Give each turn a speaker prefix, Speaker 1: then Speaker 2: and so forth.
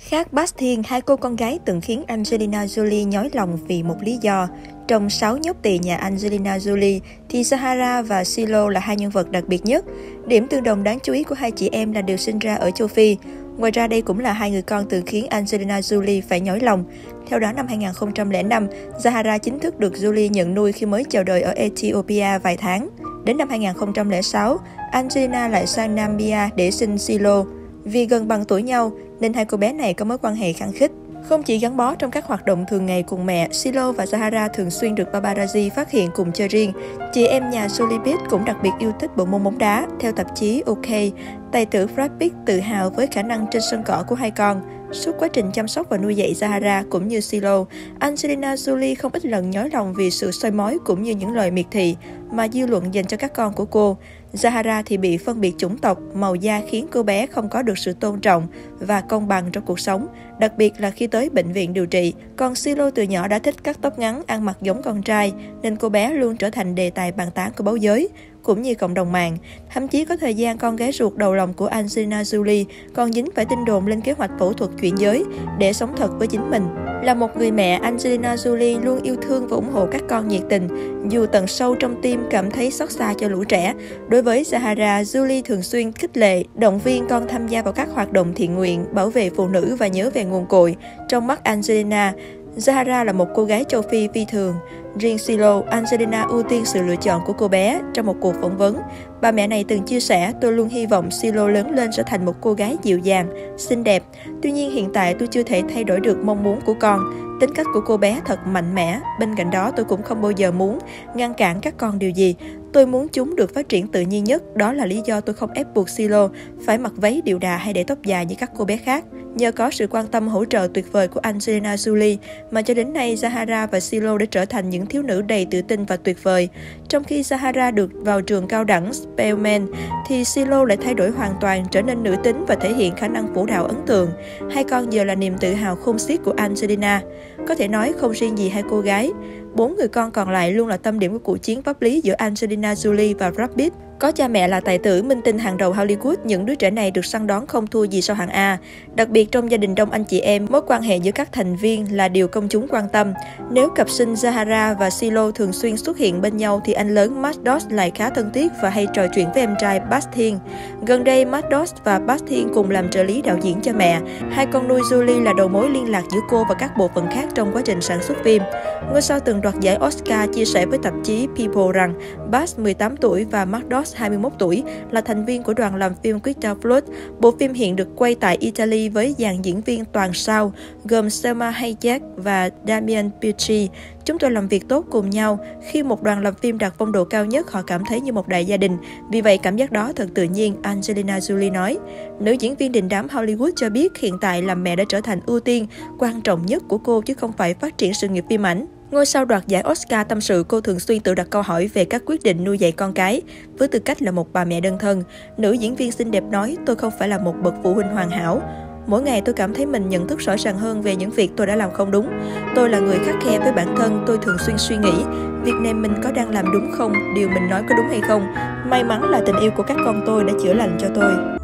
Speaker 1: Khác Bast Thiên, hai cô con gái từng khiến Angelina Jolie nhói lòng vì một lý do. Trong 6 nhóc tỳ nhà Angelina Jolie, thì Zahara và Silo là hai nhân vật đặc biệt nhất. Điểm tương đồng đáng chú ý của hai chị em là đều sinh ra ở châu Phi. Ngoài ra đây cũng là hai người con từng khiến Angelina Jolie phải nhói lòng. Theo đó, năm 2005, Zahara chính thức được Jolie nhận nuôi khi mới chào đời ở Ethiopia vài tháng. Đến năm 2006, Angelina lại sang Namibia để sinh Silo. Vì gần bằng tuổi nhau, nên hai cô bé này có mối quan hệ khăng khít. Không chỉ gắn bó trong các hoạt động thường ngày cùng mẹ, Silo và Zahara thường xuyên được paparazzi phát hiện cùng chơi riêng. Chị em nhà Jolie cũng đặc biệt yêu thích bộ môn bóng đá. Theo tạp chí OK, tài tử Brad Pitt tự hào với khả năng trên sân cỏ của hai con. Suốt quá trình chăm sóc và nuôi dạy Zahara cũng như Silo, Angelina Jolie không ít lần nhói lòng vì sự soi mói cũng như những lời miệt thị mà dư luận dành cho các con của cô. Zahara thì bị phân biệt chủng tộc, màu da khiến cô bé không có được sự tôn trọng và công bằng trong cuộc sống, đặc biệt là khi tới bệnh viện điều trị. Còn Silo từ nhỏ đã thích cắt tóc ngắn, ăn mặc giống con trai, nên cô bé luôn trở thành đề tài bàn tán của báo giới, cũng như cộng đồng mạng. Thậm chí có thời gian con gái ruột đầu lòng của Angelina Jolie còn dính phải tin đồn lên kế hoạch phẫu thuật chuyển giới để sống thật với chính mình. Là một người mẹ, Angelina Jolie luôn yêu thương và ủng hộ các con nhiệt tình, dù tận sâu trong tim cảm thấy xót xa cho lũ trẻ. Đối với Zahara, Jolie thường xuyên khích lệ, động viên con tham gia vào các hoạt động thiện nguyện, bảo vệ phụ nữ và nhớ về nguồn cội. Trong mắt Angelina, Zahara là một cô gái châu Phi phi thường. Riêng Silo, Angelina ưu tiên sự lựa chọn của cô bé. Trong một cuộc phỏng vấn, bà mẹ này từng chia sẻ, tôi luôn hy vọng Silo lớn lên trở thành một cô gái dịu dàng, xinh đẹp. Tuy nhiên hiện tại tôi chưa thể thay đổi được mong muốn của con. Tính cách của cô bé thật mạnh mẽ. Bên cạnh đó tôi cũng không bao giờ muốn ngăn cản các con điều gì. Tôi muốn chúng được phát triển tự nhiên nhất. Đó là lý do tôi không ép buộc Silo phải mặc váy điệu đà hay để tóc dài như các cô bé khác. Nhờ có sự quan tâm hỗ trợ tuyệt vời của Angelina Jolie mà cho đến nay Zahara và Silo đã trở thành những thiếu nữ đầy tự tin và tuyệt vời. Trong khi Zahara được vào trường cao đẳng Spelman, thì Silo lại thay đổi hoàn toàn, trở nên nữ tính và thể hiện khả năng vũ đạo ấn tượng. Hai con giờ là niềm tự hào khôn xiết của Angelina. Có thể nói không riêng gì hai cô gái, 4 người con còn lại luôn là tâm điểm của cuộc chiến pháp lý giữa Angelina Jolie và Brad Pitt. Có cha mẹ là tài tử, minh tinh hàng đầu Hollywood, những đứa trẻ này được săn đón không thua gì sau hạng A. Đặc biệt trong gia đình đông anh chị em, mối quan hệ giữa các thành viên là điều công chúng quan tâm. Nếu cặp sinh Zahara và Silo thường xuyên xuất hiện bên nhau thì anh lớn Matt Doss lại khá thân thiết và hay trò chuyện với em trai Bast Thiên. Gần đây, Matt Doss và Bast Thiên cùng làm trợ lý đạo diễn cho mẹ. Hai con nuôi Jolie là đầu mối liên lạc giữa cô và các bộ phận khác trong quá trình sản xuất phim. Ngôi sao từng đoạt giải Oscar chia sẻ với tạp chí People rằng Bast 18 tuổi và Matt Doss 21 tuổi là thành viên của đoàn làm phim Crystal Flood. Bộ phim hiện được quay tại Italy với dàn diễn viên toàn sao gồm Selma Hayek và Damian Pucci. Chúng tôi làm việc tốt cùng nhau. Khi một đoàn làm phim đạt phong độ cao nhất, họ cảm thấy như một đại gia đình. Vì vậy, cảm giác đó thật tự nhiên, Angelina Jolie nói. Nữ diễn viên đình đám Hollywood cho biết hiện tại làm mẹ đã trở thành ưu tiên quan trọng nhất của cô chứ không phải phát triển sự nghiệp phim ảnh. Ngôi sao đoạt giải Oscar tâm sự cô thường xuyên tự đặt câu hỏi về các quyết định nuôi dạy con cái. Với tư cách là một bà mẹ đơn thân, nữ diễn viên xinh đẹp nói, tôi không phải là một bậc phụ huynh hoàn hảo. Mỗi ngày tôi cảm thấy mình nhận thức rõ ràng hơn về những việc tôi đã làm không đúng. Tôi là người khắt khe với bản thân, tôi thường xuyên suy nghĩ, việc này mình có đang làm đúng không, điều mình nói có đúng hay không. May mắn là tình yêu của các con tôi đã chữa lành cho tôi.